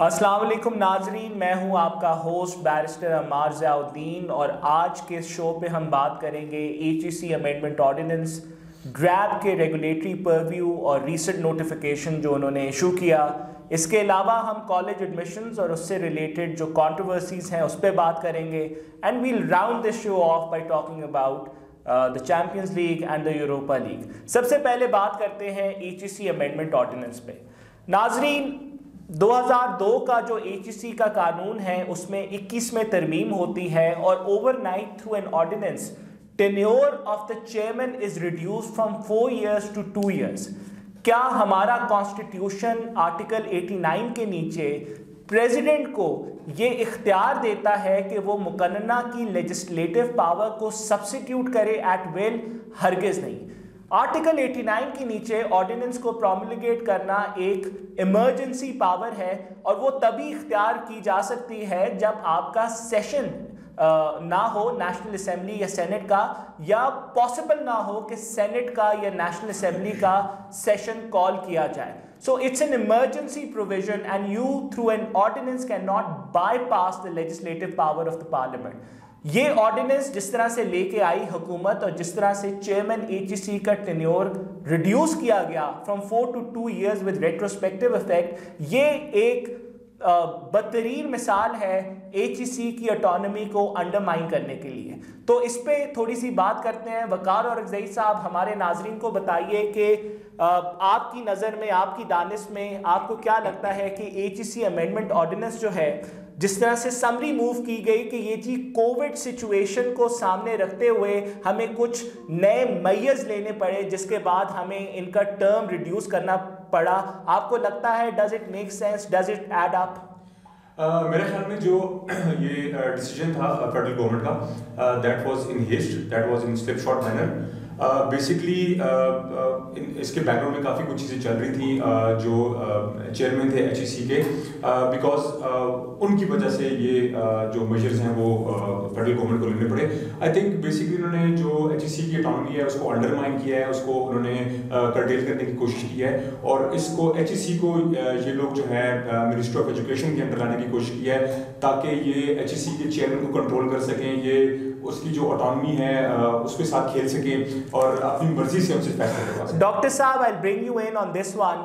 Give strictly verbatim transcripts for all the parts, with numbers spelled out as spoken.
अस्सलाम वालेकुम नाजरीन, मैं हूं आपका होस्ट बैरिस्टर अमार ज़ियाउद्दीन और आज के शो पे हम बात करेंगे H E C amendment ordinance, DRAP के रेगुलेटरी परव्यू और रीसेंट नोटिफिकेशन जो उन्होंने इशू किया। इसके अलावा हम कॉलेज एडमिशन्स और उससे रिलेटेड जो कंट्रोवर्सीज़ हैं उस पर बात करेंगे and we'll round this show off by talking about the Champions League and the Europa League. सबसे पहले बात करते हैं H E C amendment ordinance पे। नाजरीन, दो हज़ार दो का जो एच ई सी का कानून है उसमें इक्कीस में तरमीम होती है और overnight through an ordinance tenure of the chairman is reduced from four years to two years. क्या हमारा कॉन्स्टिट्यूशन आर्टिकल नवासी के नीचे प्रेसिडेंट को ये इख्तियार देता है कि वो मुकन्ना की लेजिस्लेटिव पावर को सब्स्टिट्यूट करे एट विल? हरगिज़ नहीं। आर्टिकल नवासी के नीचे ऑर्डिनेंस को प्रोमलगेट करना एक इमरजेंसी पावर है और वो तभी इख्तियार की जा सकती है जब आपका सेशन ना हो नेशनल असेंबली या सेनेट का, या पॉसिबल ना हो कि सेनेट का या नेशनल असेंबली का सेशन कॉल किया जाए। So it's an emergency provision and you through an ordinance cannot bypass the legislative power of the parliament. ये ऑर्डिनेंस जिस तरह से लेके आई हुकूमत और जिस तरह से चेयरमैन एच ई सी का टेन्योर रिड्यूस किया गया from four to two years with retrospective effect, ये एक बदतरीन मिसाल है एच ई सी की ऑटोनॉमी को अंडरमाइन करने के लिए। तो इस पे थोड़ी सी बात करते हैं। वकार और अफजई साहब, हमारे नाजरीन को बताइए कि आपकी नज़र में, आपकी दानिश में आपको क्या लगता है कि H E C amendment ordinance जो है, जिस तरह से समरी मूव की गई कि ये जी कोविड सिचुएशन को सामने रखते हुए हमें कुछ नए मैयर्स लेने पड़े जिसके बाद हमें इनका टर्म रिड्यूस करना पड़ा, आपको लगता है does it make sense, does it add up? Uh, मेरे ख्याल में जो ये डिसीजन uh, था फेडरल गवर्नमेंट का, that was in haste, that was in slipshod manner. Basically इसके बैकग्राउंड में काफ़ी कुछ चीज़ें चल रही थी uh, जो चेयरमैन uh, थे एच ई सी के, बिकॉज uh, uh, उनकी वजह से ये uh, जो मेजर्स हैं वो फेडरल uh, गवर्नमेंट को लेने पड़े। आई थिंक बेसिकली उन्होंने जो एच ई सी की ऑटोनॉमी है उसको अंडरमाइन किया है, उसको उन्होंने कर्टेल uh, करने की कोशिश की है और इसको एच ई सी को uh, ये लोग जो है मिनिस्ट्री ऑफ एजुकेशन के अंदर लाने की कोशिश की है ताकि ये एच ई सी के चेयरमैन को कंट्रोल कर सकें, ये उसकी जो ऑटोनॉमी है उसके साथ खेल सके और अपनी मर्जी से उनसे फैसला करवा सके। डॉक्टर साहब, I bring you in on this one.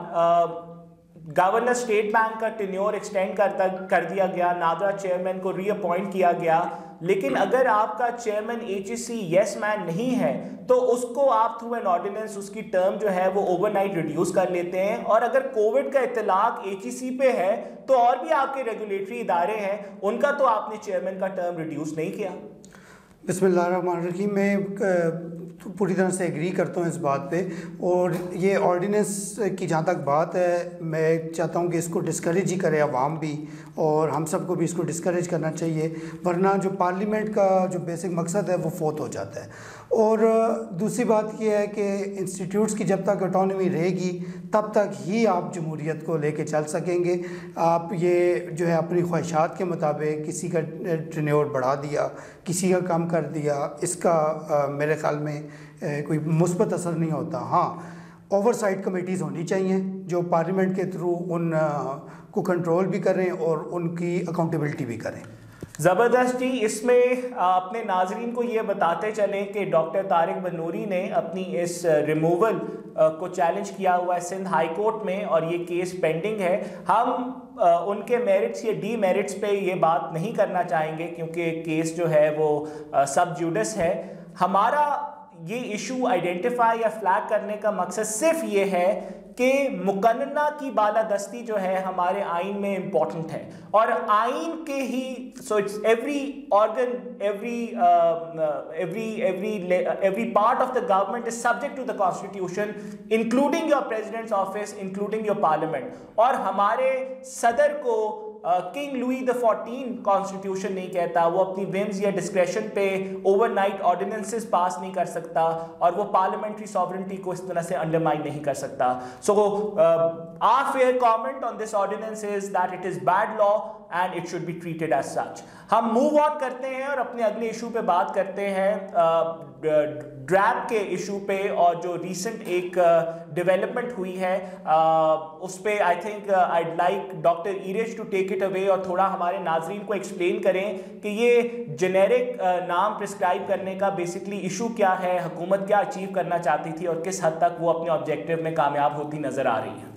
Governor state bank का टेन्योर एक्सटेंड कर कर दिया गया, नादरा चेयरमैन को रीअपॉइंट किया गया, लेकिन अगर आपका chairman H E C yes man नहीं है तो उसको आप थ्रू एन ऑर्डिनेंस उसकी टर्म जो है वो ओवरनाइट रिड्यूस कर लेते हैं। और अगर कोविड का इतलाक एच ई सी पे है तो और भी आपके रेगुलेटरी इदारे हैं, उनका तो आपने चेयरमैन का टर्म रिड्यूस नहीं किया। बिस्मिल्लाहिर्रहमानिर्रहीम। मैं पूरी तरह से एग्री करता हूँ इस बात पे, और ये ऑर्डिनेंस की जहाँ तक बात है, मैं चाहता हूँ कि इसको डिस्करेज ही करे अवाम भी, और हम सबको भी इसको डिस्करेज करना चाहिए, वरना जो पार्लियामेंट का जो बेसिक मकसद है वो फोत हो जाता है। और दूसरी बात यह है कि इंस्टीट्यूट्स की जब तक ऑटोनॉमी रहेगी तब तक ही आप जमहूरियत को लेके चल सकेंगे। आप ये जो है अपनी ख्वाहिशात के मुताबिक किसी का टेन्योर बढ़ा दिया, किसी का कम कर दिया, इसका आ, मेरे ख्याल में आ, कोई मुस्बत असर नहीं होता। हाँ, ओवरसाइट कमेटीज़ होनी चाहिए जो पार्लियामेंट के थ्रू उन आ, को कंट्रोल भी करें और उनकी अकाउंटेबिलिटी भी करें। ज़बरदस्त जी। इसमें अपने नाजरीन को ये बताते चलें कि डॉक्टर तारिक बनूरी ने अपनी इस रिमूवल को चैलेंज किया हुआ है सिंध हाई कोर्ट में और ये केस पेंडिंग है। हम उनके मेरिट्स या डी मेरिट्स पे ये बात नहीं करना चाहेंगे क्योंकि केस जो है वो सब जुडिस है। हमारा ये इशू आइडेंटिफाई या फ्लैग करने का मकसद सिर्फ ये है कि मुकन्ना की बालादस्ती जो है हमारे आइन में इम्पॉर्टेंट है और आइन के ही, so it's every organ, every every every every part of the government is subject to the constitution including your president's office, including your parliament. और हमारे सदर को king Louis the fourteen constitution नहीं कहता, वो अपनी विम्स या डिस्क्रेशन पे ओवरनाइट ऑर्डिनेंसेस पास नहीं कर सकता और वो पार्लियामेंट्री सॉवरेनिटी को इस तरह से अंडरमाइन नहीं कर सकता। So our fair comment on this ordinance is that it is bad law and it should be treated as such. हम मूव ऑन करते हैं और अपने अगले इशू पे बात करते हैं। ड्रैब के इशू पे और जो रिसेंट एक डेवलपमेंट uh, हुई है uh, उस पे I think I'd like doctor ईरेज टू टेक इट अवे और थोड़ा हमारे नाजरीन को एक्सप्लेन करें कि ये जेनेरिक uh, नाम प्रिस्क्राइब करने का बेसिकली इशू क्या है, हुकूमत क्या अचीव करना चाहती थी और किस हद तक वो अपने ऑब्जेक्टिव में कामयाब होती नज़र आ रही है।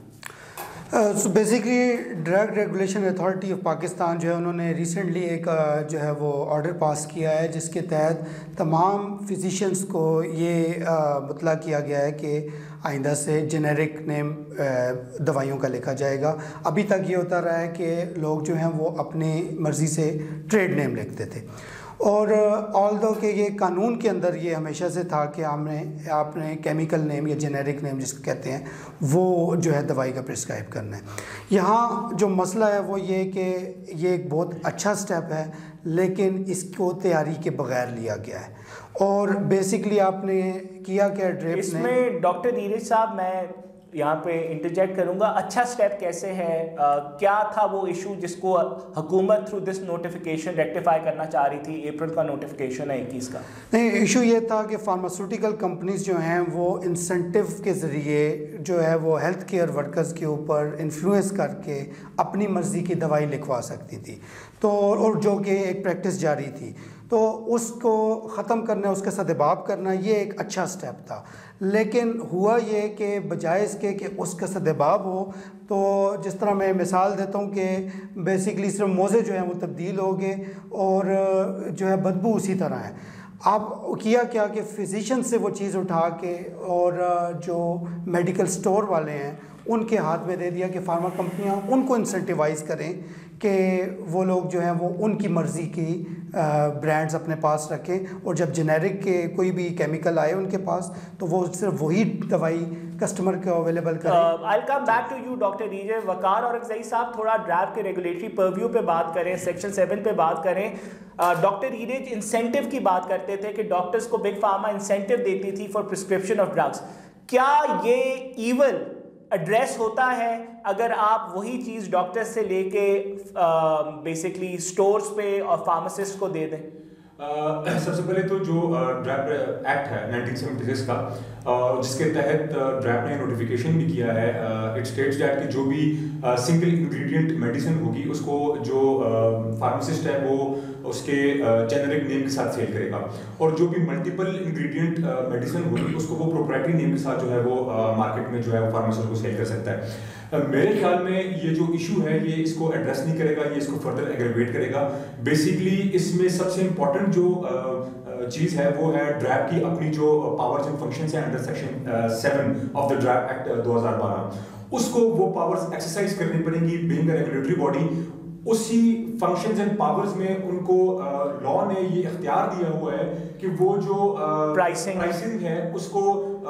So basically drug regulation authority of Pakistan जो है उन्होंने रिसेंटली एक uh, जो है वो ऑर्डर पास किया है जिसके तहत तमाम फिजिशियंस को ये uh, मुतला किया गया है कि आइंदा से जेनेरिक नेम uh, दवाइयों का लिखा जाएगा। अभी तक ये होता रहा है कि लोग जो हैं वो अपनी मर्ज़ी से ट्रेड नेम लिखते थे और ऑल दो के ये कानून के अंदर ये हमेशा से था कि आपने आपने केमिकल नेम या जेनेरिक नेम जिसको कहते हैं वो जो है दवाई का प्रिस्क्राइब करना है। यहाँ जो मसला है वो ये कि ये एक बहुत अच्छा स्टेप है लेकिन इसको तैयारी के बगैर लिया गया है और बेसिकली आपने किया क्या ड्रेप ने इसमें डॉक्टर नीरज साहब मैं यहाँ पे इंटरजेक्ट करूँगा, अच्छा स्टेप कैसे है, आ, क्या था वो इशू जिसको हुकूमत थ्रू दिस नोटिफिकेशन रेक्टिफाई करना चाह रही थी? अप्रैल का नोटिफिकेशन है इक्कीस का। नहीं, इशू ये था कि फार्मास्यूटिकल कंपनीज जो हैं वो इंसेंटिव के ज़रिए जो है वो हेल्थ केयर वर्कर्स के ऊपर इन्फ्लुएंस करके अपनी मर्ज़ी की दवाई लिखवा सकती थी तो और जो कि एक प्रैक्टिस जारी थी तो उसको ख़त्म करना, उसका सदबाब करना ये एक अच्छा स्टेप था। लेकिन हुआ ये कि बजाय इसके कि उसका सदबाब हो तो जिस तरह मैं मिसाल देता हूँ कि बेसिकली सिर्फ मोज़े जो हैं वो तब्दील हो गए और जो है बदबू उसी तरह है। आप किया क्या कि फिजिशियन से वो चीज़ उठा के और जो मेडिकल स्टोर वाले हैं उनके हाथ में दे दिया कि फार्मा कंपनियां उनको इंसेंटिवाइज़ करें कि वो लोग जो हैं वो उनकी मर्ज़ी की ब्रांड्स अपने पास रखें और जब जेनेरिक के कोई भी केमिकल आए उनके पास तो वो सिर्फ वही दवाई कस्टमर को अवेलेबल करें। I will come back to you doctor नीजे वकार और अक्ज़ई साहब, थोड़ा ड्रैब के रेगुलेटरी परव्यू पे बात करें, सेक्शन सेवन पे बात करें। डॉक्टर नीरज इंसेंटिव की बात करते थे कि डॉक्टर्स को बिग फार्मा इंसेंटिव देती थी फॉर प्रिस्क्रिप्शन ऑफ ड्रग्स। क्या ये ईवल एड्रेस होता है अगर आप वही चीज़ डॉक्टर से लेके बेसिकली स्टोर्स पे और फार्मासिस्ट को दे दें? Uh, सबसे पहले तो जो ड्रैप uh, एक्ट है नाइनटीन सेवेंटी सिक्स का uh, जिसके तहत ड्रैप uh, ने नोटिफिकेशन भी किया है, इट स्टेट्स दैट कि जो भी सिंगल इंग्रेडिएंट मेडिसिन होगी उसको जो फार्मासिस्ट uh, है वो उसके जेनेरिक uh, नेम के साथ सेल करेगा और जो भी मल्टीपल इंग्रेडिएंट मेडिसिन होगी उसको वो प्रोप्राइटरी नेम के साथ जो है वो मार्केट uh, में जो है वो फार्मासिस्ट को सेल कर सकता है। Uh, मेरे ख्याल में ये जो इशू है ये इसको एड्रेस नहीं करेगा, ये इसको फर्दर एग्रेवेट करेगा। बेसिकली इसमें सबसे इम्पोर्टेंट जो uh, चीज़ है वो है ड्रैप की अपनी जो पावर्स एंड फंक्शंस हैं under section seven of the DRAP act दो हज़ार बारह, उसको वो पावर्स एक्सरसाइज करनी पड़ेंगी बीइंग अ रेगुलेटरी बॉडी। उसी फंक्शंस एंड पावर्स में उनको लॉ uh, ने ये इख्तियार दिया हुआ है कि वो जो प्राइसिंग uh, प्राइसिंग है उसको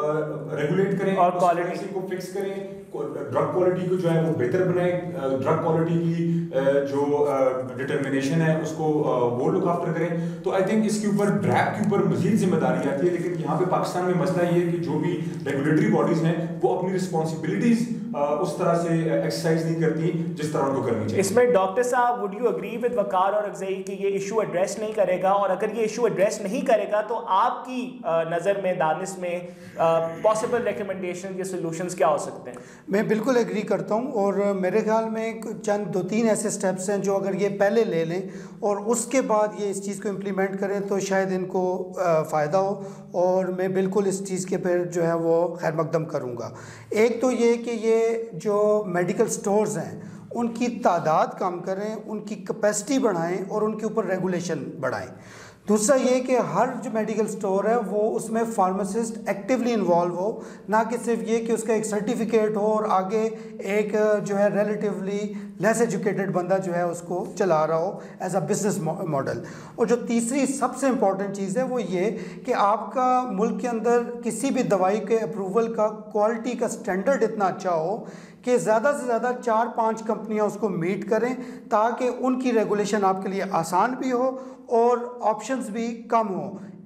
रेगुलेट uh, करें और क्वालिटी को फिक्स करें, ड्रग क्वालिटी को जो है वो बेहतर बनाए, ड्रग क्वालिटी की जो डिटर्मिनेशन है उसको वो लुक आफ्टर करें। तो आई थिंक इसके ऊपर ड्रैप के ऊपर मजीद जिम्मेदारी आती है। लेकिन यहाँ पे पाकिस्तान में मसला ये है कि जो भी रेगुलेटरी बॉडीज हैं वो अपनी रिस्पॉन्सिबिलिटीज उस तरह से एक्सरसाइज नहीं करती जिस तरह उनको करनी चाहिए। इसमें डॉक्टर साहब would you agree with Waqar Orakzai कि ये इशू एड्रेस नहीं करेगा, और अगर ये इशू एड्रेस नहीं करेगा तो आपकी नज़र में दानिश में पॉसिबल रिकमेंडेशन या सॉल्यूशंस क्या हो सकते हैं? मैं बिल्कुल एग्री करता हूँ और मेरे ख्याल में चंद दो तीन ऐसे स्टेप्स हैं जो अगर ये पहले ले लें और उसके बाद ये इस चीज़ को इम्प्लीमेंट करें तो शायद इनको फ़ायदा हो और मैं बिल्कुल इस चीज़ के पर जो है वो खैर मकदम करूँगा। एक तो ये कि ये जो मेडिकल स्टोर्स हैं उनकी तादाद कम करें, उनकी कैपेसिटी बढ़ाएं और उनके ऊपर रेगुलेशन बढ़ाएं। दूसरा ये कि हर जो मेडिकल स्टोर है वो उसमें फार्मासिस्ट एक्टिवली इन्वॉल्व हो, ना कि सिर्फ ये कि उसका एक सर्टिफिकेट हो और आगे एक जो है रिलेटिवली लेस एजुकेटेड बंदा जो है उसको चला रहा हो एज अ बिजनेस मॉडल। और जो तीसरी सबसे इम्पॉर्टेंट चीज़ है वो ये कि आपका मुल्क के अंदर किसी भी दवाई के अप्रूवल का क्वालिटी का स्टैंडर्ड इतना अच्छा हो कि ज़्यादा से ज़्यादा चार पांच कंपनियां उसको मीट करें ताकि उनकी रेगुलेशन आपके लिए आसान भी हो और ऑप्शंस भी कम हो।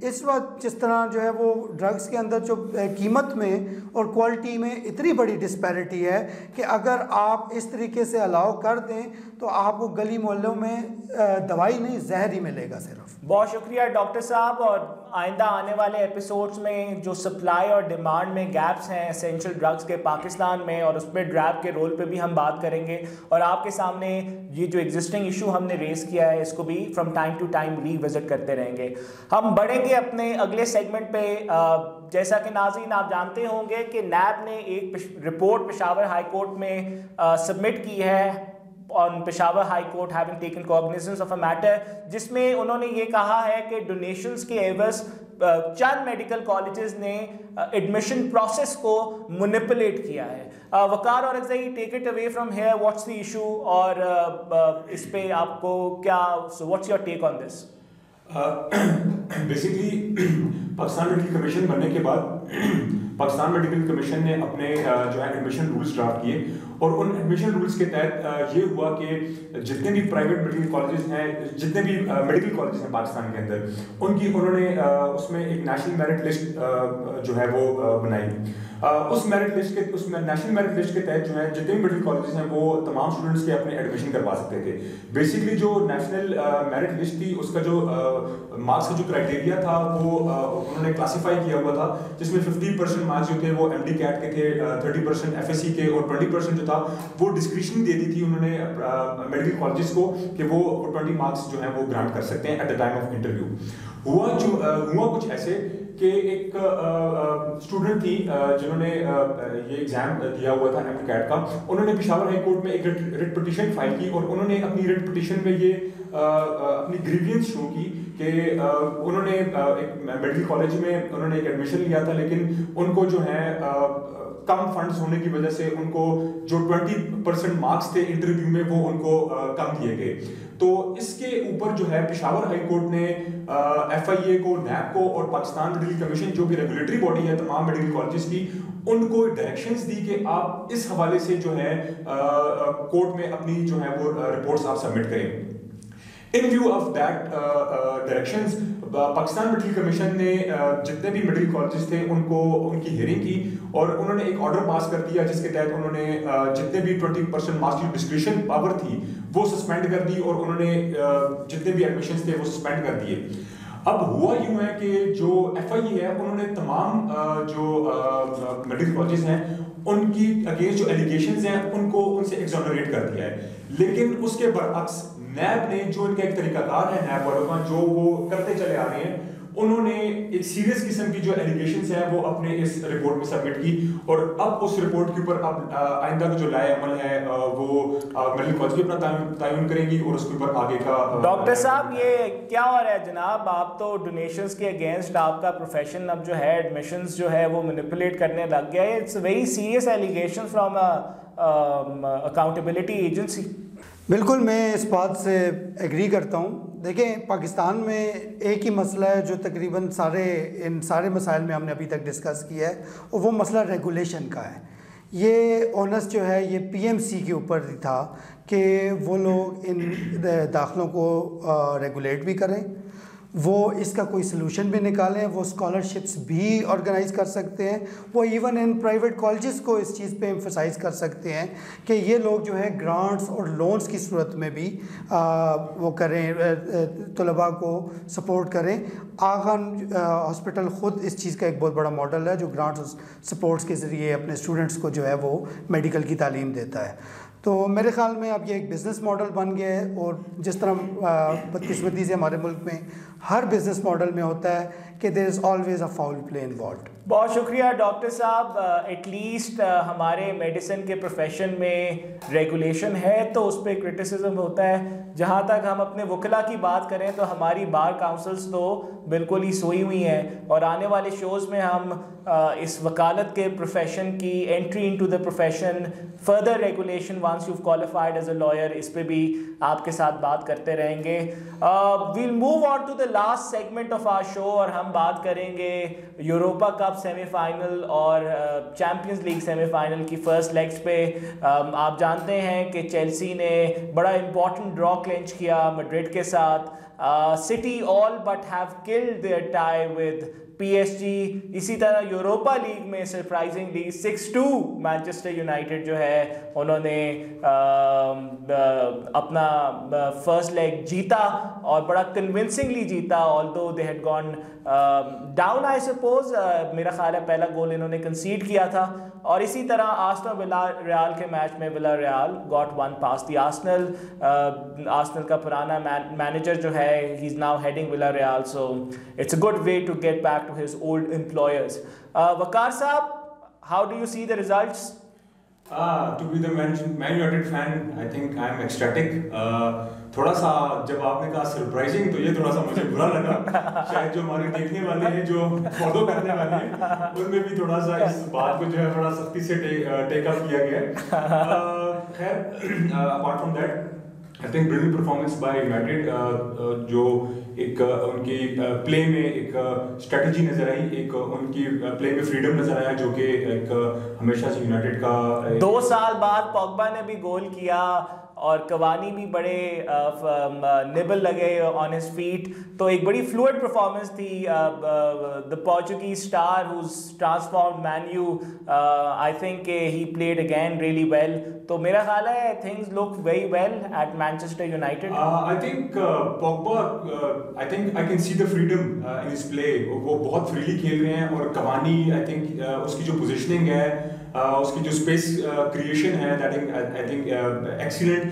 इस वक्त जिस तरह जो है वो ड्रग्स के अंदर जो कीमत में और क्वालिटी में इतनी बड़ी डिस्पैरिटी है कि अगर आप इस तरीके से अलाउ कर दें तो आपको गली मोहल्लों में दवाई नहीं जहर ही मिलेगा सिर्फ। बहुत शुक्रिया डॉक्टर साहब, और आइंदा आने वाले एपिसोड्स में जो सप्लाई और डिमांड में गैप्स हैं एसेंशियल ड्रग्स के पाकिस्तान में, और उसमें ड्रैब के रोल पे भी हम बात करेंगे, और आपके सामने ये जो एग्जिस्टिंग इशू हमने रेस किया है इसको भी from time to time revisit करते रहेंगे। हम बढ़ेंगे अपने अगले सेगमेंट पे। जैसा कि नाज़रीन आप जानते होंगे कि नैब ने एक रिपोर्ट पेशावर हाई कोर्ट में सबमिट की है on Peshawar high court having taken cognizance of a matter, जिसमें उन्होंने ये कहा है कि डोनेशंस के एवज चंद मेडिकल कॉलेजेस ने एडमिशन प्रोसेस को मैनिपुलेट किया है। uh, Waqar Orakzai, take it away from here, what's the issue, और uh, uh, इस पे आपको क्या, so what's your take on this? Basically Pakistan medical commission बनने के बाद पाकिस्तान मेडिकल कमीशन ने अपने uh, जो है एडमिशन रूल्स ड्राफ्ट किए, और उन एडमिशन रूल्स के तहत ये हुआ कि जितने भी प्राइवेट मेडिकल कॉलेजेस हैं, जितने भी मेडिकल कॉलेजेस हैं पाकिस्तान के अंदर, उनकी उन्होंने उसमें एक नेशनल मेरिट लिस्ट जो है वो बनाई। उस मेरिट लिस्ट के उस नेशनल मेरिट लिस्ट के तहत जो है जितने भी मेडिकल कॉलेजेस हैं वो तमाम स्टूडेंट्स के अपने एडमिशन करवा सकते थे। बेसिकली जो नेशनल मेरिट लिस्ट थी उसका जो मार्क्स का जो क्राइटेरिया था वो उन्होंने क्लासीफाई किया हुआ था, जिसमें फिफ्टी परसेंट मार्क्स जो थे वो एम डी कैट के थे, thirty percent F S C के, और ट्वेंटी परसेंट जो था वो डिस्क्रिप्शन दे दी थी उन्होंने मेडिकल कॉलेजेस को कि वो ट्वेंटी मार्क्स जो है वो ग्रांट कर सकते हैं at the time of interview. हुआ जो हुआ कुछ ऐसे कि एक स्टूडेंट थी जिन्होंने ये एग्जाम दिया हुआ था एम कैट का, उन्होंने पेशावर हाई कोर्ट में एक रिट पिटीशन फाइल की, और उन्होंने अपनी रिट पिटीशन में ये अपनी ग्रीवियंस शो की कि उन्होंने एक मेडिकल कॉलेज में उन्होंने एक एडमिशन लिया था, लेकिन उनको जो है कम फंड्स होने की वजह से उनको जो ट्वेंटी परसेंट मार्क्स थे इंटरव्यू में वो उनको कम दिए गए। तो इसके ऊपर जो है पेशावर हाई कोर्ट ने एफ आई ए को, नैब को और पाकिस्तान मेडिकल कमीशन जो कि रेगुलेटरी बॉडी है तमाम मेडिकल कॉलेजेस की, उनको डायरेक्शंस दी कि आप इस हवाले से जो है कोर्ट में अपनी जो है वो रिपोर्ट्स आप सबमिट करें। In view of that directions Pakistan medical commission ने जितने भी मेडिकल कॉलेजेस थे उनको उनकी हियरिंग की, और उन्होंने एक ऑर्डर पास कर दिया जिसके तहत उन्होंने जितने भी ट्वेंटी परसेंट मार्क्स की डिस्क्रिप्शन पावर थी वो सस्पेंड कर दी, और उन्होंने जितने भी एडमिशंस थे वो सस्पेंड कर दिए। अब हुआ यूं है कि जो एफ आई ए है उन्होंने तमाम जो मेडिकल कॉलेजेस हैं उनकी अगेंस्ट जो एलिगेशंस हैं उनको उनसे एक्सोनरेट कर दिया है, लेकिन उसके बरअक्स नैब ने जो इनका एक तरीकाकार है नैब वालों का जो वो करते चले आ रहे हैं, उन्होंने एक सीरियस किस्म की जो एलिगेशंस हैं वो अपने इस रिपोर्ट में सबमिट की, और अब उस रिपोर्ट के ऊपर अब आइंदा का जो लाए अमल है वो मेडिकल कॉलेज भी अपना तयन करेंगी, और उसके ऊपर आगे का। डॉक्टर साहब ये क्या हो रहा है जनाब, आप तो डोनेशंस के अगेंस्ट आपका प्रोफेशन अब जो है एडमिशंस जो है वो मैनिपुलेट करने लग गया है। It's very serious allegation from accountability agency. बिल्कुल, मैं इस बात से एग्री करता हूँ। देखें, पाकिस्तान में एक ही मसला है जो तकरीबन सारे इन सारे मसाइल में हमने अभी तक डिस्कस किया है, और वो मसला रेगुलेशन का है। ये ओनस जो है ये पी एम सी के ऊपर था कि वो लोग इन दाखिलों को रेगुलेट भी करें, वो इसका कोई सलूशन भी निकालें, वो स्कॉलरशिप्स भी ऑर्गेनाइज कर सकते हैं, वो इवन इन प्राइवेट कॉलेजेस को इस चीज़ पे एम्फसाइज कर सकते हैं कि ये लोग जो है ग्रांट्स और लोन्स की सूरत में भी आ, वो करें, तलबा को सपोर्ट करें। आगन हॉस्पिटल ख़ुद इस चीज़ का एक बहुत बड़ा मॉडल है जो ग्रांट्स और सपोर्ट्स के ज़रिए अपने स्टूडेंट्स को जो है वो मेडिकल की तालीम देता है। तो मेरे ख़्याल में अब ये एक बिज़नेस मॉडल बन गया है, और जिस तरह बदकिस्मती से हमारे मुल्क में हर बिज़नेस मॉडल में होता है कि there is always a foul play involved. बहुत शुक्रिया डॉक्टर साहब। एटलीस्ट uh, uh, हमारे मेडिसिन के प्रोफेशन में रेगुलेशन है तो उस पर क्रिटिसिज्म होता है। जहाँ तक हम अपने वकला की बात करें तो हमारी बार काउंसिल्स तो बिल्कुल ही सोई हुई हैं, और आने वाले शोज़ में हम uh, इस वकालत के प्रोफेशन की entry into the profession, further regulation once you qualified as a lawyer, इस पे भी आपके साथ बात करते रहेंगे। We'll move on to the last segment of our show, और हम बात करेंगे यूरोपा कप कप सेमीफाइनल और चैम्पियंस लीग सेमीफाइनल की फर्स्ट लेग्स पे आप जानते हैं कि चेल्सी ने बड़ा इंपॉर्टेंट ड्रॉ क्लिंच किया मैड्रिड के साथ. City all but have killed there tie with PSG. इसी तरह यूरोपा लीग में surprisingly six two Manchester United जो है उन्होंने आ, आ, अपना फर्स्ट लेग जीता और बड़ा कन्विंसिंगली जीता. Although they had gone down I suppose, मेरा ख्याल है पहला गोल इन्होंने कंसीड किया था. और इसी तरह आर्सेनल विला रियाल के मैच में Villarreal got one past the Arsenal. Arsenal का पुराना मैनेजर जो है he is now heading Villarreal, so it's a good way to get back to his old employers. Uh, Waqar Saab, how do you see the results? Uh, to be the Man, Man United fan, I think I am ecstatic. Uh, थोड़ा सा जब आपने कहा surprising तो ये थोड़ा सा मुझे बुरा लगा. शायद जो हमारे देखने वाले हैं, जो फॉलो करने वाले हैं, उनमें भी थोड़ा सा इस बात को जो है थोड़ा सख्ती से टेक अप किया गया है. खैर, apart from that I think brilliant performance by United. जो एक उनकी प्ले में एक स्ट्रेटजी नजर आई, एक उनकी प्ले में फ्रीडम नजर आया, जो कि एक हमेशा से यूनाइटेड का. दो साल बाद पॉग्बा ने भी गोल किया और कवानी भी बड़े निबल लगे ऑन हिज फीट. तो एक बड़ी फ्लूइड परफॉर्मेंस थी. The Portuguese star whose transformed Man U, I think he played again really well. तो मेरा ख्याल है things look very well at Manchester United. I think Pogba, I think I can see the freedom in his play. वो बहुत freely खेल रहे हैं. और कवानी, आई थिंक उसकी जो पोजीशनिंग है, Uh, उसकी जो स्पेस क्रिएशन है, दैट आई थिंक एक्सीलेंट.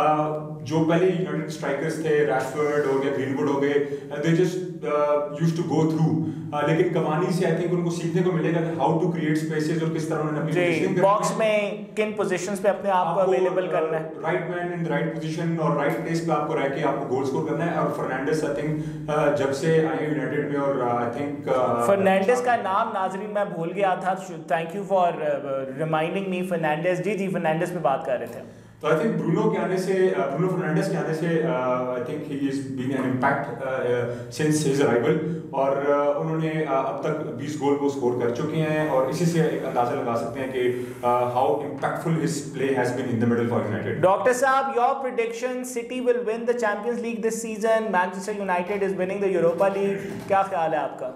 जो पहले यूनाइटेड स्ट्राइकर्स थे, रैशफोर्ड हो गया, ग्रीनवुड हो गए, they just used to go through. लेकिन कवानी से आई थिंक उनको सीखने को मिलेगा कि हाउ टू क्रिएट स्पेसेस और किस तरह उन्होंने अपनी पोजीशनिंग बॉक्स में किन पोजीशंस पे अपने आप को अवेलेबल करना है, right man in the right position और राइट प्लेस पे आपको रह के आपको गोल स्कोर करना है. और फर्नांडिस आई थिंक जब से आए हैं यूनाइटेड में, और आई थिंक फर्नांडिस का नाम नाजरीन मैं भूल गया था, thank you for reminding me. Fernandes ji जी फर्नांडिस पे बात कर रहे थे. तो आई थिंक ब्रूनो के आने से, ब्रूनो फर्नांडिस के आने से I think he is being an impact since his arrival. और uh, उन्होंने uh, अब तक बीस गोल वो स्कोर कर चुके हैं. और इसी से एक अंदाजा लगा सकते हैं कि how impactful his play has been in the middle for United. Doctor साहब, your prediction, City will win the Champions League this season, Manchester United is winning the Europa League. क्या ख्याल है आपका?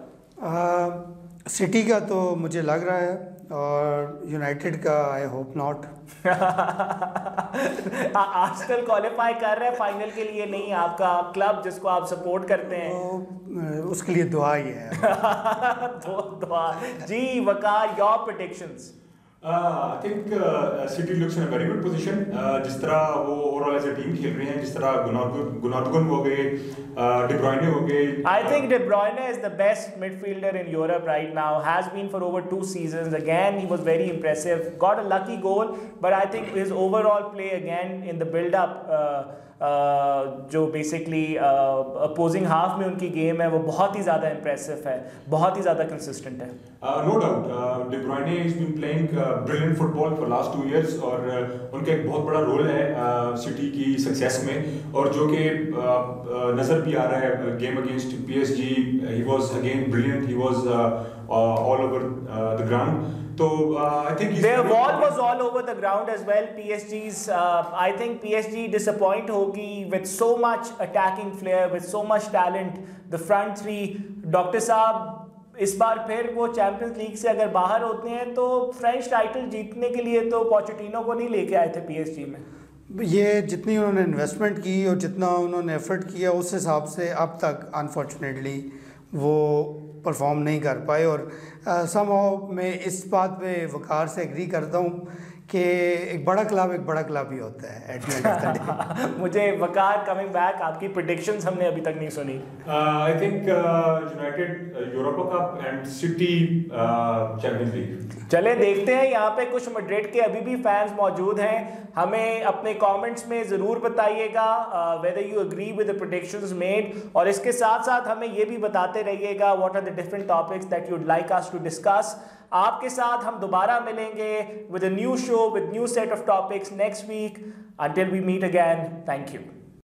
सिटी uh, का तो मुझे लग रहा है, और यूनाइटेड का I hope not. Arsenal qualify कर रहा है फाइनल के लिए, नहीं आपका क्लब जिसको आप सपोर्ट करते हैं, तो उसके लिए दुआ ही है. दो दुआ जी. Waqar, your predictions? I think City looks in a very good position. जिस तरह वो ओवरऑल एज अ टीम खेल रहे हैं, जिस तरह गुनादुगन हो गए, De Bruyne हो गए. I think De Bruyne is the best midfielder in Europe right now. Has been for over two seasons. Again, he was very impressive. Got a lucky goal, but I think his overall play again in the build-up. Uh, Uh, जो basically opposing half में उनकी game है वो बहुत ही ज़्यादा impressive है, बहुत ही ज़्यादा कंसिस्टेंट है. No doubt De Bruyne has been playing brilliant football for last two years. और uh, उनका एक बहुत बड़ा रोल है सिटी uh, की सक्सेस में, और जो कि uh, uh, नज़र भी आ रहा है game against PSG. He was again brilliant, he was all over the ground. So uh, I think their wall was all over the ground as well. P S G's, uh, I think P S G disappoint hogi with so much attacking flair, with so much talent. The front three, doctor साहब इस बार फिर वो champions league से अगर बाहर होते हैं तो फ्रेंच टाइटल जीतने के लिए तो पोचेटिनो को नहीं लेके आए थे पीएसजी में. ये जितनी उन्होंने इन्वेस्टमेंट की और जितना उन्होंने एफर्ट किया उस हिसाब से अब तक अनफॉर्चुनेटली वो परफॉर्म नहीं कर पाए. और समहाउ मैं इस बात पे वकार से एग्री करता हूँ कि एक बड़ा क्लब एक बड़ा क्लब ही होता है at the end of the day. मुझे वकार कमिंग बैक, आपकी प्रेडिक्शंस हमने अभी तक नहीं सुनी. I think United Europa cup and City Champions League. चले देखते हैं. यहाँ पे कुछ मैड्रिड के अभी भी फैंस मौजूद हैं, हमें अपने कमेंट्स में ज़रूर बताइएगा whether you agree with the predictions made. और इसके साथ साथ हमें ये भी बताते रहिएगा what are the different topics that you'd like us to discuss. आपके साथ हम दोबारा मिलेंगे with a new show with new set of topics next week. Until we meet again, thank you.